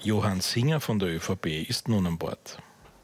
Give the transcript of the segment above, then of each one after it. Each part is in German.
Johann Singer von der ÖVP ist nun an Bord.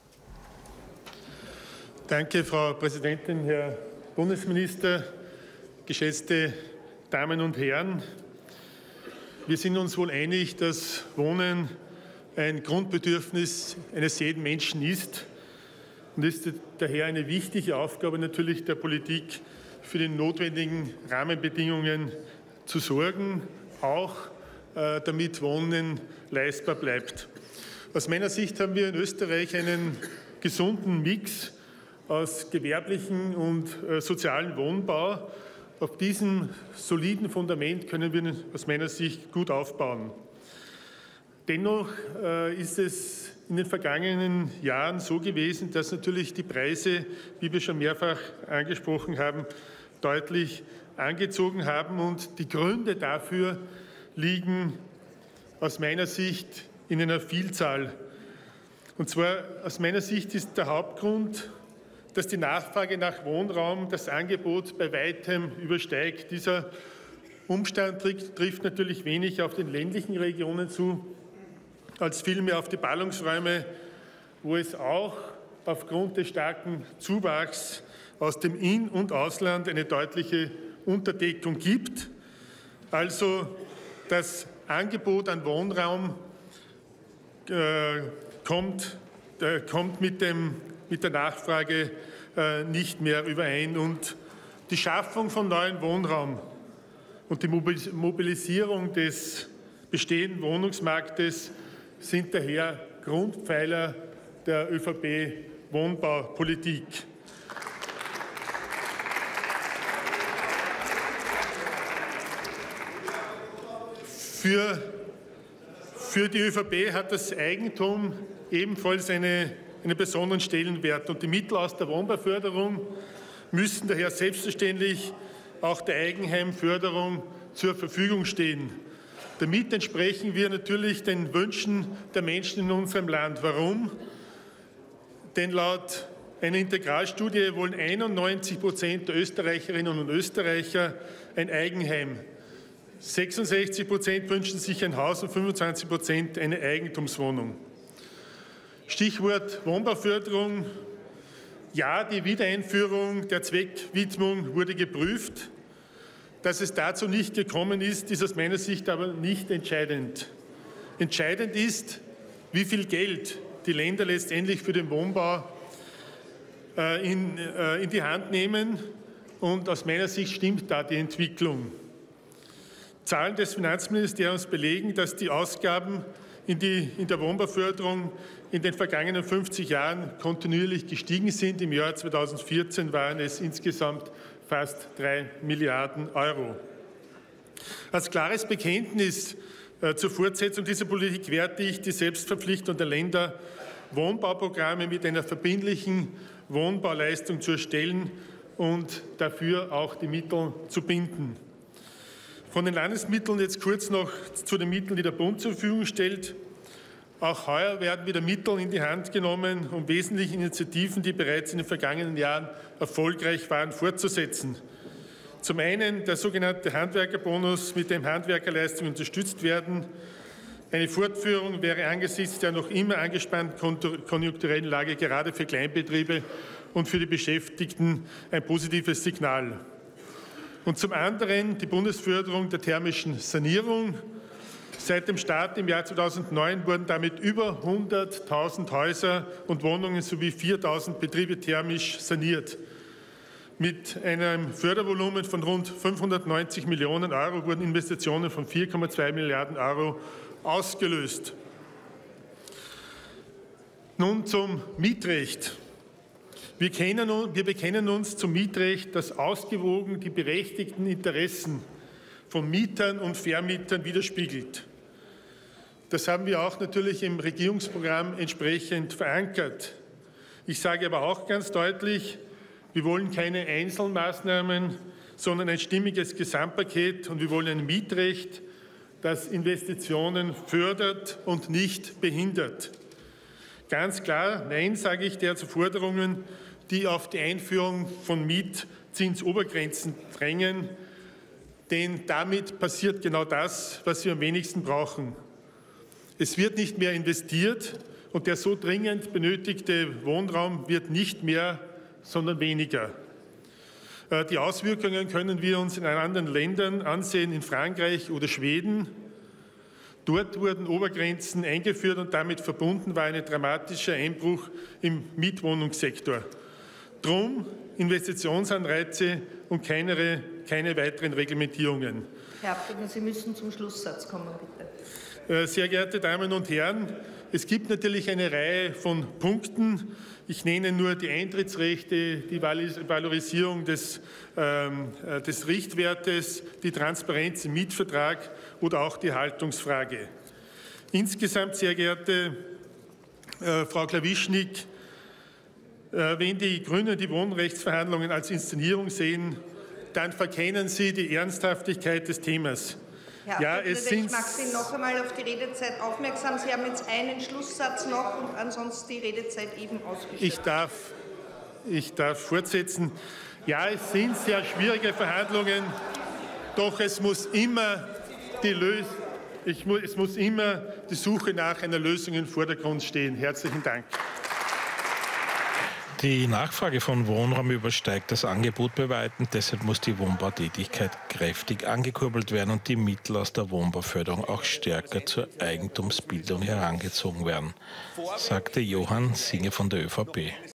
Danke, Frau Präsidentin, Herr Bundesminister, geschätzte Damen und Herren. Wir sind uns wohl einig, dass Wohnen ein Grundbedürfnis eines jeden Menschen ist und ist daher eine wichtige Aufgabe natürlich der Politik, für die notwendigen Rahmenbedingungen zu sorgen, auch damit Wohnen leistbar bleibt. Aus meiner Sicht haben wir in Österreich einen gesunden Mix aus gewerblichen und sozialen Wohnbau. Auf diesem soliden Fundament können wir aus meiner Sicht gut aufbauen. Dennoch ist es in den vergangenen Jahren so gewesen, dass natürlich die Preise, wie wir schon mehrfach angesprochen haben, deutlich angezogen haben. Und die Gründe dafür liegen aus meiner Sicht in einer Vielzahl. Und zwar aus meiner Sicht ist der Hauptgrund, dass die Nachfrage nach Wohnraum das Angebot bei weitem übersteigt. Dieser Umstand trifft natürlich wenig auf den ländlichen Regionen zu, als vielmehr auf die Ballungsräume, wo es auch aufgrund des starken Zuwachs aus dem In- und Ausland eine deutliche Unterdeckung gibt. Also das Angebot an Wohnraum kommt mit der Nachfrage nicht mehr überein. Und die Schaffung von neuem Wohnraum und die Mobilisierung des bestehenden Wohnungsmarktes sind daher Grundpfeiler der ÖVP-Wohnbaupolitik. Für die ÖVP hat das Eigentum ebenfalls einen besonderen Stellenwert. Und die Mittel aus der Wohnbauförderung müssen daher selbstverständlich auch der Eigenheimförderung zur Verfügung stehen. Damit entsprechen wir natürlich den Wünschen der Menschen in unserem Land. Warum? Denn laut einer Integralstudie wollen 91% der Österreicherinnen und Österreicher ein Eigenheim. 66% wünschen sich ein Haus und 25% eine Eigentumswohnung. Stichwort Wohnbauförderung. Ja, die Wiedereinführung der Zweckwidmung wurde geprüft. Dass es dazu nicht gekommen ist, ist aus meiner Sicht aber nicht entscheidend. Entscheidend ist, wie viel Geld die Länder letztendlich für den Wohnbau in die Hand nehmen. Und aus meiner Sicht stimmt da die Entwicklung. Zahlen des Finanzministeriums belegen, dass die Ausgaben in der Wohnbauförderung in den vergangenen 50 Jahren kontinuierlich gestiegen sind. Im Jahr 2014 waren es insgesamt fast 3 Milliarden Euro. Als klares Bekenntnis zur Fortsetzung dieser Politik werte ich die Selbstverpflichtung der Länder, Wohnbauprogramme mit einer verbindlichen Wohnbauleistung zu erstellen und dafür auch die Mittel zu binden. Von den Landesmitteln jetzt kurz noch zu den Mitteln, die der Bund zur Verfügung stellt. Auch heuer werden wieder Mittel in die Hand genommen, um wesentliche Initiativen, die bereits in den vergangenen Jahren erfolgreich waren, fortzusetzen. Zum einen der sogenannte Handwerkerbonus, mit dem Handwerkerleistungen unterstützt werden. Eine Fortführung wäre angesichts der noch immer angespannten konjunkturellen Lage gerade für Kleinbetriebe und für die Beschäftigten ein positives Signal. Und zum anderen die Bundesförderung der thermischen Sanierung. Seit dem Start im Jahr 2009 wurden damit über 100.000 Häuser und Wohnungen sowie 4.000 Betriebe thermisch saniert. Mit einem Fördervolumen von rund 590 Millionen Euro wurden Investitionen von 4,2 Milliarden Euro ausgelöst. Nun zum Mietrecht. Wir bekennen uns zum Mietrecht, das ausgewogen die berechtigten Interessen von Mietern und Vermietern widerspiegelt. Das haben wir auch natürlich im Regierungsprogramm entsprechend verankert. Ich sage aber auch ganz deutlich, wir wollen keine Einzelmaßnahmen, sondern ein stimmiges Gesamtpaket, und wir wollen ein Mietrecht, das Investitionen fördert und nicht behindert. Ganz klar, nein, sage ich der zu Forderungen, die auf die Einführung von Mietzinsobergrenzen drängen, denn damit passiert genau das, was wir am wenigsten brauchen. Es wird nicht mehr investiert und der so dringend benötigte Wohnraum wird nicht mehr, sondern weniger. Die Auswirkungen können wir uns in anderen Ländern ansehen, in Frankreich oder Schweden. Dort wurden Obergrenzen eingeführt und damit verbunden war ein dramatischer Einbruch im Mietwohnungssektor. Drum Investitionsanreize und keine weiteren Reglementierungen. Herr Abgeordneter, Sie müssen zum Schlusssatz kommen, bitte. Sehr geehrte Damen und Herren, es gibt natürlich eine Reihe von Punkten. Ich nenne nur die Eintrittsrechte, die Valorisierung des Richtwertes, die Transparenz im Mietvertrag oder auch die Haltungsfrage. Insgesamt, sehr geehrte Frau Klawischnik, wenn die Grünen die Wohnrechtsverhandlungen als Inszenierung sehen, dann verkennen Sie die Ernsthaftigkeit des Themas. Herr Abgeordneter, ich mache Sie noch einmal auf die Redezeit aufmerksam. Sie haben jetzt einen Schlusssatz noch und ansonsten die Redezeit eben ausgeschöpft. Ich darf fortsetzen. Ja, es sind sehr schwierige Verhandlungen, doch es muss immer die Suche nach einer Lösung im Vordergrund stehen. Herzlichen Dank. Die Nachfrage von Wohnraum übersteigt das Angebot bei weitem. Deshalb muss die Wohnbautätigkeit kräftig angekurbelt werden und die Mittel aus der Wohnbauförderung auch stärker zur Eigentumsbildung herangezogen werden, sagte Johann Singer von der ÖVP.